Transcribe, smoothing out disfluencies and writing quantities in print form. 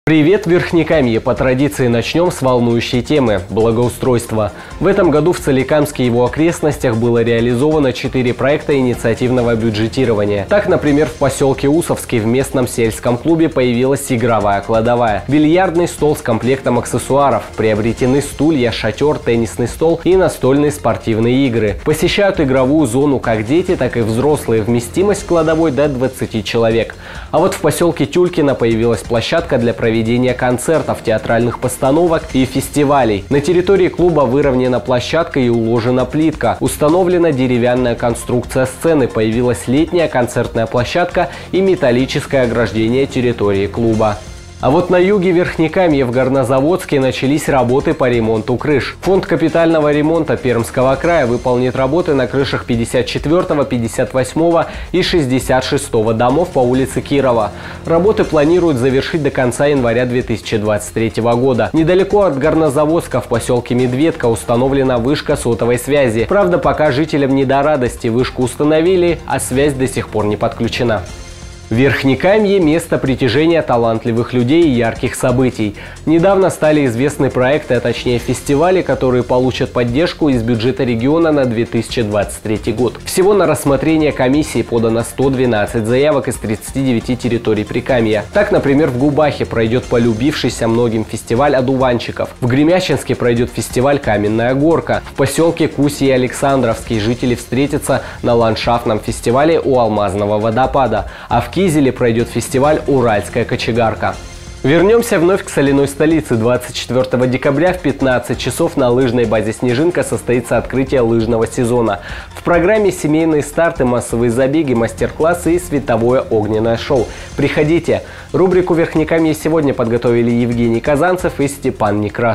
Привет, Верхнекамье! По традиции начнем с волнующей темы – благоустройства. В этом году в Соликамске и его окрестностях было реализовано 4 проекта инициативного бюджетирования. Так, например, в поселке Усовский в местном сельском клубе появилась игровая кладовая, бильярдный стол с комплектом аксессуаров, приобретены стулья, шатер, теннисный стол и настольные спортивные игры. Посещают игровую зону как дети, так и взрослые. Вместимость кладовой до 20 человек. А вот в поселке Тюлькино появилась площадка для проведения концертов, театральных постановок и фестивалей. На территории клуба выровнена площадка и уложена плитка. Установлена деревянная конструкция сцены, появилась летняя концертная площадка и металлическое ограждение территории клуба. А вот на юге Верхнекамья в Горнозаводске начались работы по ремонту крыш. Фонд капитального ремонта Пермского края выполнит работы на крышах 54, 58 и 66 домов по улице Кирова. Работы планируют завершить до конца января 2023 года. Недалеко от Горнозаводска в поселке Медведка установлена вышка сотовой связи. Правда, пока жителям не до радости, вышку установили, а связь до сих пор не подключена. Верхнекамье – место притяжения талантливых людей и ярких событий. Недавно стали известны проекты, а точнее фестивали, которые получат поддержку из бюджета региона на 2023 год. Всего на рассмотрение комиссии подано 112 заявок из 39 территорий Прикамья. Так, например, в Губахе пройдет полюбившийся многим фестиваль одуванчиков. В Гремячинске пройдет фестиваль «Каменная горка». В поселке Куси и Александровский жители встретятся на ландшафтном фестивале у Алмазного водопада. А в Кизеле пройдет фестиваль «Уральская кочегарка». Вернемся вновь к соляной столице. 24 декабря в 15 часов на лыжной базе «Снежинка» состоится открытие лыжного сезона. В программе семейные старты, массовые забеги, мастер-классы и световое огненное шоу. Приходите! Рубрику «Верхнекамье» сегодня подготовили Евгений Казанцев и Степан Некрасов.